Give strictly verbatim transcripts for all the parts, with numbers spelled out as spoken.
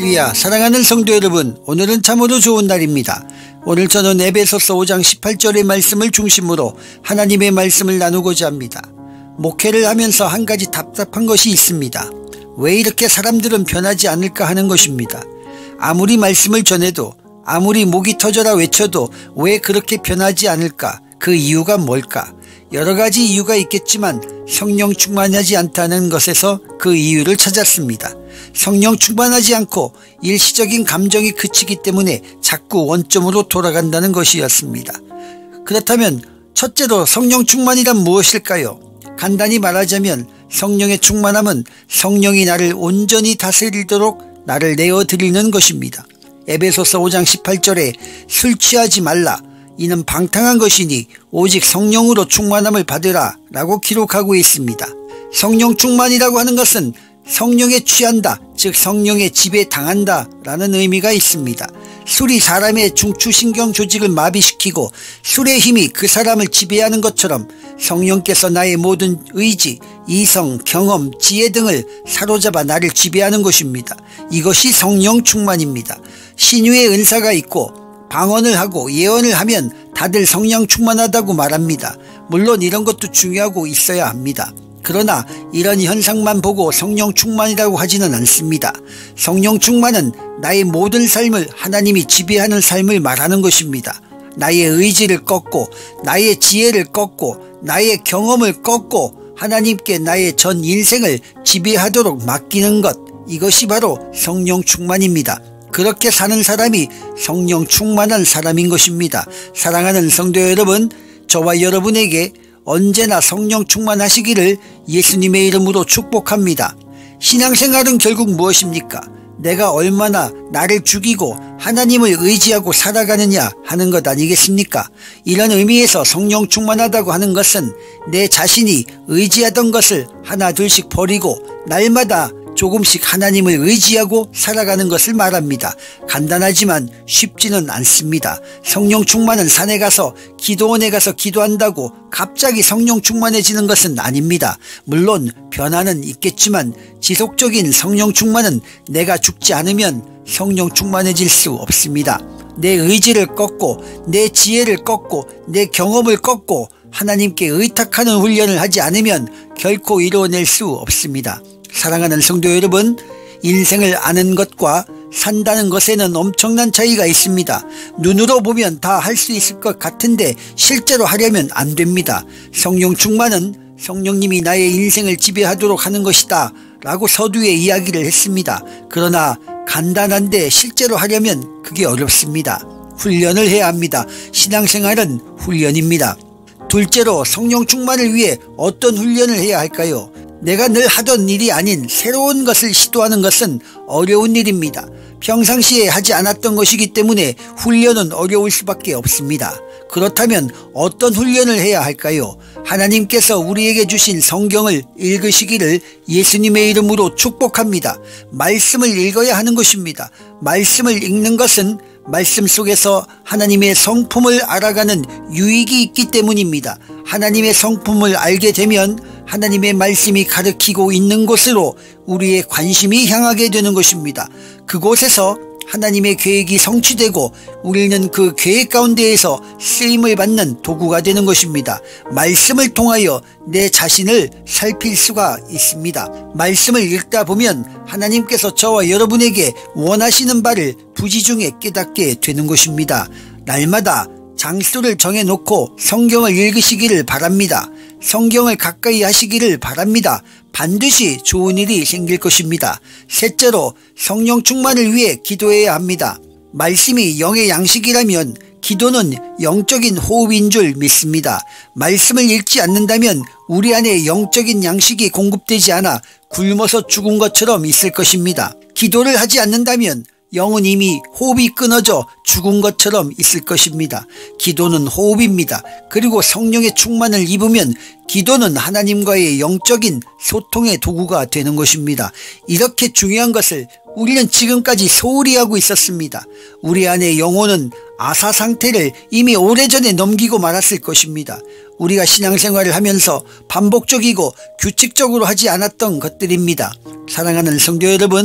할렐루야. 사랑하는 성도 여러분, 오늘은 참으로 좋은 날입니다. 오늘 저는 에베소서 오 장 십팔 절의 말씀을 중심으로 하나님의 말씀을 나누고자 합니다. 목회를 하면서 한 가지 답답한 것이 있습니다. 왜 이렇게 사람들은 변하지 않을까 하는 것입니다. 아무리 말씀을 전해도, 아무리 목이 터져라 외쳐도 왜 그렇게 변하지 않을까? 그 이유가 뭘까? 여러 가지 이유가 있겠지만 성령 충만하지 않다는 것에서 그 이유를 찾았습니다. 성령 충만하지 않고 일시적인 감정이 그치기 때문에 자꾸 원점으로 돌아간다는 것이었습니다. 그렇다면 첫째로 성령 충만이란 무엇일까요? 간단히 말하자면 성령의 충만함은 성령이 나를 온전히 다스리도록 나를 내어드리는 것입니다. 에베소서 오 장 십팔 절에 술 취하지 말라, 이는 방탕한 것이니 오직 성령으로 충만함을 받으라 라고 기록하고 있습니다. 성령 충만이라고 하는 것은 성령에 취한다, 즉 성령의 지배 당한다 라는 의미가 있습니다. 술이 사람의 중추신경 조직을 마비시키고 술의 힘이 그 사람을 지배하는 것처럼 성령께서 나의 모든 의지, 이성, 경험, 지혜 등을 사로잡아 나를 지배하는 것입니다. 이것이 성령 충만입니다. 신유의 은사가 있고 방언을 하고 예언을 하면 다들 성령 충만하다고 말합니다. 물론 이런 것도 중요하고 있어야 합니다. 그러나 이런 현상만 보고 성령 충만이라고 하지는 않습니다. 성령 충만은 나의 모든 삶을 하나님이 지배하는 삶을 말하는 것입니다. 나의 의지를 꺾고 나의 지혜를 꺾고 나의 경험을 꺾고 하나님께 나의 전 인생을 지배하도록 맡기는 것, 이것이 바로 성령 충만입니다. 그렇게 사는 사람이 성령 충만한 사람인 것입니다. 사랑하는 성도 여러분, 저와 여러분에게 언제나 성령 충만하시기를 예수님의 이름으로 축복합니다. 신앙생활은 결국 무엇입니까? 내가 얼마나 나를 죽이고 하나님을 의지하고 살아가느냐 하는 것 아니겠습니까? 이런 의미에서 성령 충만하다고 하는 것은 내 자신이 의지하던 것을 하나 둘씩 버리고 날마다 조금씩 하나님을 의지하고 살아가는 것을 말합니다. 간단하지만 쉽지는 않습니다. 성령 충만은 산에 가서 기도원에 가서 기도한다고 갑자기 성령 충만해지는 것은 아닙니다. 물론 변화는 있겠지만 지속적인 성령 충만은 내가 죽지 않으면 성령 충만해질 수 없습니다. 내 의지를 꺾고 내 지혜를 꺾고 내 경험을 꺾고 하나님께 의탁하는 훈련을 하지 않으면 결코 이루어낼 수 없습니다. 사랑하는 성도 여러분, 인생을 아는 것과 산다는 것에는 엄청난 차이가 있습니다. 눈으로 보면 다 할 수 있을 것 같은데 실제로 하려면 안 됩니다. 성령 충만은 성령님이 나의 인생을 지배하도록 하는 것이다 라고 서두에 이야기를 했습니다. 그러나 간단한데 실제로 하려면 그게 어렵습니다. 훈련을 해야 합니다. 신앙생활은 훈련입니다. 둘째로 성령 충만을 위해 어떤 훈련을 해야 할까요? 내가 늘 하던 일이 아닌 새로운 것을 시도하는 것은 어려운 일입니다. 평상시에 하지 않았던 것이기 때문에 훈련은 어려울 수밖에 없습니다. 그렇다면 어떤 훈련을 해야 할까요? 하나님께서 우리에게 주신 성경을 읽으시기를 예수님의 이름으로 축복합니다. 말씀을 읽어야 하는 것입니다. 말씀을 읽는 것은 말씀 속에서 하나님의 성품을 알아가는 유익이 있기 때문입니다. 하나님의 성품을 알게 되면 하나님의 말씀이 가르치고 있는 곳으로 우리의 관심이 향하게 되는 것입니다. 그곳에서 하나님의 계획이 성취되고 우리는 그 계획 가운데에서 쓰임을 받는 도구가 되는 것입니다. 말씀을 통하여 내 자신을 살필 수가 있습니다. 말씀을 읽다 보면 하나님께서 저와 여러분에게 원하시는 바를 부지중에 깨닫게 되는 것입니다. 날마다 장소를 정해놓고 성경을 읽으시기를 바랍니다. 성경을 가까이 하시기를 바랍니다. 반드시 좋은 일이 생길 것입니다. 셋째로 성령 충만을 위해 기도해야 합니다. 말씀이 영의 양식이라면 기도는 영적인 호흡인 줄 믿습니다. 말씀을 읽지 않는다면 우리 안에 영적인 양식이 공급되지 않아 굶어서 죽은 것처럼 있을 것입니다. 기도를 하지 않는다면 영은 이미 호흡이 끊어져 죽은 것처럼 있을 것입니다. 기도는 호흡입니다. 그리고 성령의 충만을 입으면 기도는 하나님과의 영적인 소통의 도구가 되는 것입니다. 이렇게 중요한 것을 우리는 지금까지 소홀히 하고 있었습니다. 우리 안의 영혼은 아사 상태를 이미 오래전에 넘기고 말았을 것입니다. 우리가 신앙생활을 하면서 반복적이고 규칙적으로 하지 않았던 것들입니다. 사랑하는 성도 여러분,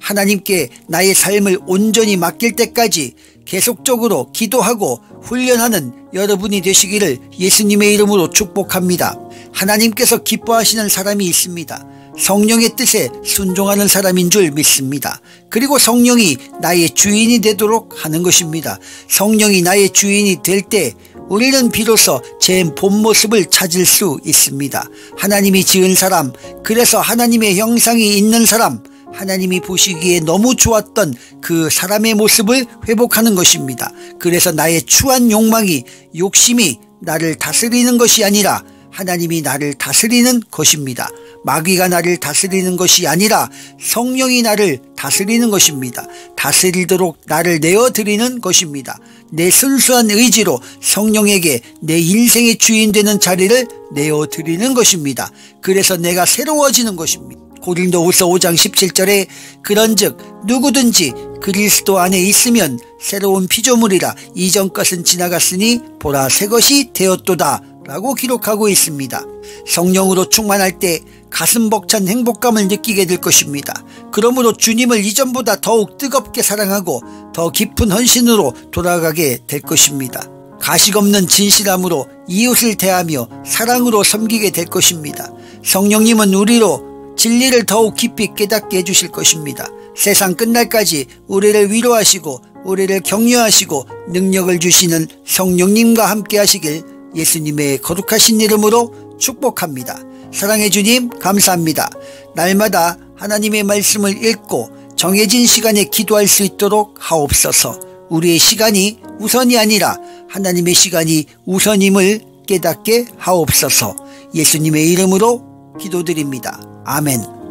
하나님께 나의 삶을 온전히 맡길 때까지 계속적으로 기도하고 훈련하는 여러분이 되시기를 예수님의 이름으로 축복합니다. 하나님께서 기뻐하시는 사람이 있습니다. 성령의 뜻에 순종하는 사람인 줄 믿습니다. 그리고 성령이 나의 주인이 되도록 하는 것입니다. 성령이 나의 주인이 될 때 우리는 비로소 제 본 모습을 찾을 수 있습니다. 하나님이 지은 사람, 그래서 하나님의 형상이 있는 사람, 하나님이 보시기에 너무 좋았던 그 사람의 모습을 회복하는 것입니다. 그래서 나의 추한 욕망이, 욕심이 나를 다스리는 것이 아니라 하나님이 나를 다스리는 것입니다. 마귀가 나를 다스리는 것이 아니라 성령이 나를 다스리는 것입니다. 다스리도록 나를 내어드리는 것입니다. 내 순수한 의지로 성령에게 내 인생의 주인 되는 자리를 내어드리는 것입니다. 그래서 내가 새로워지는 것입니다. 고린도후서 오 장 십칠 절에 그런즉 누구든지 그리스도 안에 있으면 새로운 피조물이라 이전 것은 지나갔으니 보라 새 것이 되었도다 라고 기록하고 있습니다. 성령으로 충만할 때 가슴 벅찬 행복감을 느끼게 될 것입니다. 그러므로 주님을 이전보다 더욱 뜨겁게 사랑하고 더 깊은 헌신으로 돌아가게 될 것입니다. 가식 없는 진실함으로 이웃을 대하며 사랑으로 섬기게 될 것입니다. 성령님은 우리로 진리를 더욱 깊이 깨닫게 해주실 것입니다. 세상 끝날까지 우리를 위로하시고 우리를 격려하시고 능력을 주시는 성령님과 함께 하시길 예수님의 거룩하신 이름으로 축복합니다. 사랑해 주님 감사합니다. 날마다 하나님의 말씀을 읽고 정해진 시간에 기도할 수 있도록 하옵소서. 우리의 시간이 우선이 아니라 하나님의 시간이 우선임을 깨닫게 하옵소서. 예수님의 이름으로 기도드립니다. 아멘.